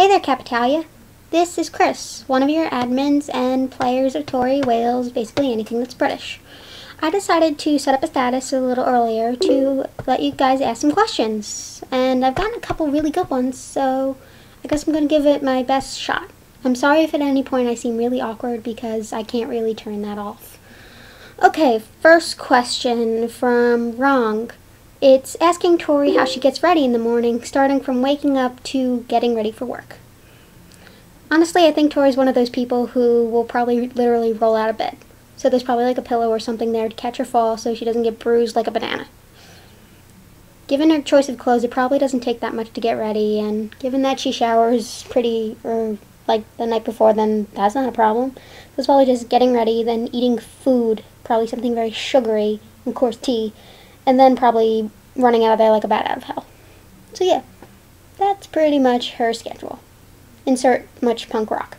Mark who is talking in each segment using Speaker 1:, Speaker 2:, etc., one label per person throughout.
Speaker 1: Hey there, Capitalia. This is Chris, one of your admins and players of Tori, Wales, basically anything that's British. I decided to set up a status a little earlier to let you guys ask some questions, and I've gotten a couple really good ones, so I guess I'm going to give it my best shot. I'm sorry if at any point I seem really awkward because I can't really turn that off. Okay, first question from Wrong. It's asking Tori how she gets ready in the morning, starting from waking up to getting ready for work. Honestly, I think Tori's one of those people who will probably literally roll out of bed. So there's probably like a pillow or something there to catch her fall so she doesn't get bruised like a banana. Given her choice of clothes, it probably doesn't take that much to get ready, and given that she showers like the night before, then that's not a problem. So it's probably just getting ready, then eating food, probably something very sugary, of course tea, and then probably running out of there like a bat out of hell. So yeah, that's pretty much her schedule. Insert much punk rock.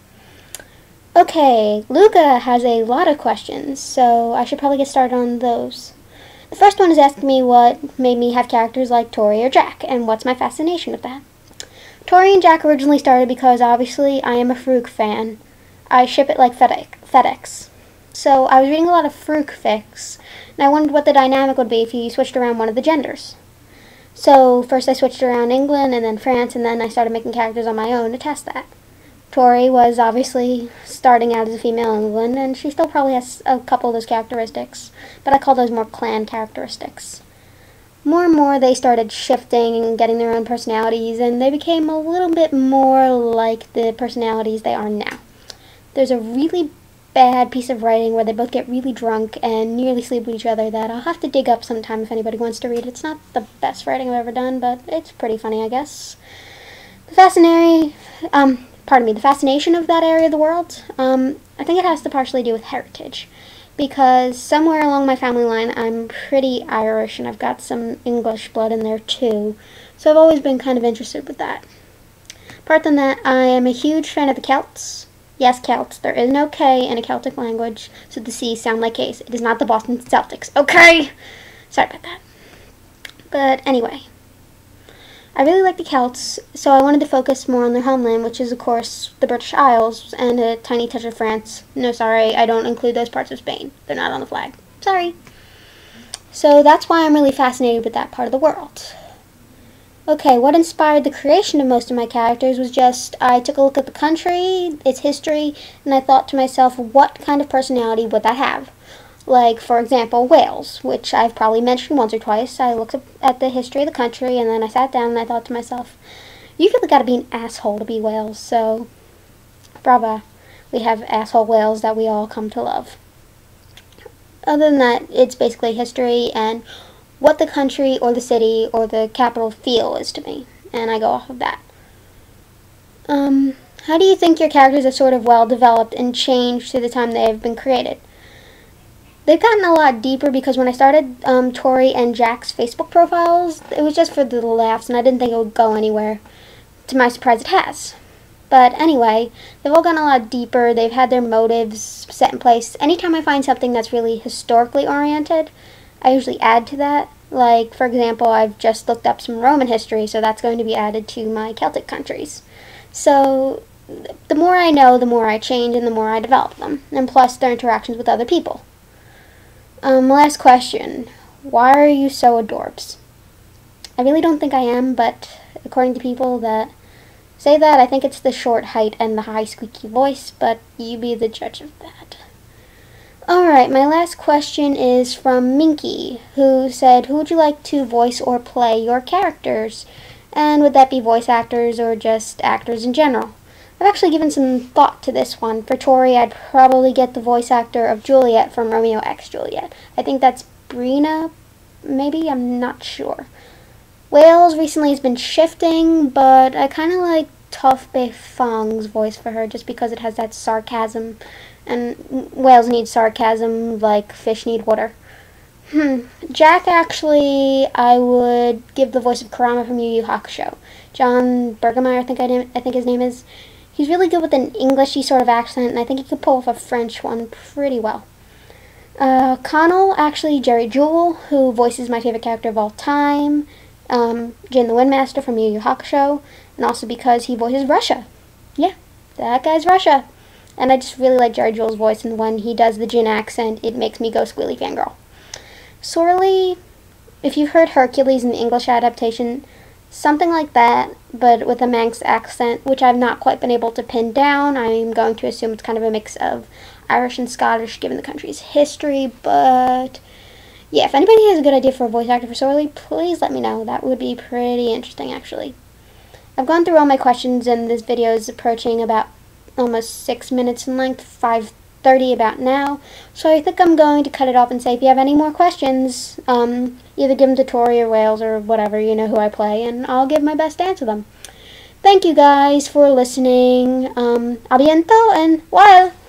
Speaker 1: Okay, Luca has a lot of questions, so I should probably get started on those. The first one is asking me what made me have characters like Tori or Jack, and what's my fascination with that. Tori and Jack originally started because obviously I am a Fruk fan. I ship it like FedEx. So I was reading a lot of Fruk fics, and I wondered what the dynamic would be if you switched around one of the genders. So first I switched around England and then France, and then I started making characters on my own to test that. Tori was obviously starting out as a female in England, and she still probably has a couple of those characteristics, but I call those more clan characteristics. More and more they started shifting and getting their own personalities, and they became a little bit more like the personalities they are now. There's a really bad piece of writing where they both get really drunk and nearly sleep with each other that I'll have to dig up sometime if anybody wants to read it. It's not the best writing I've ever done, but it's pretty funny, I guess. The fascination of that area of the world, I think it has to partially do with heritage, because somewhere along my family line I'm pretty Irish and I've got some English blood in there too, so I've always been kind of interested with that. Apart from that, I am a huge fan of the Celts. Yes, Celts. There is no K in a Celtic language, so the C's sound like K's. It is not the Boston Celtics, okay? Sorry about that. But anyway, I really like the Celts, so I wanted to focus more on their homeland, which is, of course, the British Isles and a tiny touch of France. No, sorry, I don't include those parts of Spain. They're not on the flag. Sorry. So that's why I'm really fascinated with that part of the world. Okay, what inspired the creation of most of my characters was just, I took a look at the country, its history, and I thought to myself, what kind of personality would that have? Like, for example, Wales, which I've probably mentioned once or twice. I looked up at the history of the country, and then I sat down and I thought to myself, you really gotta be an asshole to be Wales, so brava. We have asshole Wales that we all come to love. Other than that, it's basically history and what the country or the city or the capital feel is to me, and I go off of that. How do you think your characters are sort of well developed and changed through the time they have been created? They've gotten a lot deeper because when I started Tori and Jack's Facebook profiles, it was just for the laughs and I didn't think it would go anywhere. To my surprise, it has. But anyway, they've all gotten a lot deeper. They've had their motives set in place. Anytime I find something that's really historically oriented, I usually add to that. Like, for example, I've just looked up some Roman history, so that's going to be added to my Celtic countries. So the more I know, the more I change and the more I develop them. And plus their interactions with other people. Last question. Why are you so adorbs? I really don't think I am, but according to people that say that, I think it's the short height and the high squeaky voice, but you be the judge of that. Alright, my last question is from Minky, who said, who would you like to voice or play your characters? And would that be voice actors or just actors in general? I've actually given some thought to this one. For Tori, I'd probably get the voice actor of Juliet from Romeo x Juliet. I think that's Brina, maybe? I'm not sure. Wales recently has been shifting, but I kind of like Toph Beifong's voice for her just because it has that sarcasm. And whales need sarcasm like fish need water. Jack, actually, I would give the voice of Kurama from Yu Yu Hakusho. John Bergemeyer, I think his name is. He's really good with an Englishy sort of accent, and I think he could pull off a French one pretty well. Connell, actually, Jerry Jewell, who voices my favorite character of all time, Jin the Windmaster from Yu Yu Hakusho, and also because he voices Russia. Yeah, that guy's Russia. And I just really like Jerry Juhl's voice, and when he does the Jin accent, it makes me go squealy fangirl. Sorely, if you've heard Hercules in the English adaptation, something like that, but with a Manx accent, which I've not quite been able to pin down. I'm going to assume it's kind of a mix of Irish and Scottish, given the country's history, but yeah, if anybody has a good idea for a voice actor for Sorely, please let me know. That would be pretty interesting, actually. I've gone through all my questions, and this video is approaching about almost 6 minutes in length, 5:30 about now. So I think I'm going to cut it off and say, if you have any more questions, either give them to Tori or Wales or whatever, you know who I play, and I'll give my best to answer them. Thank you guys for listening. A bientôt, and well.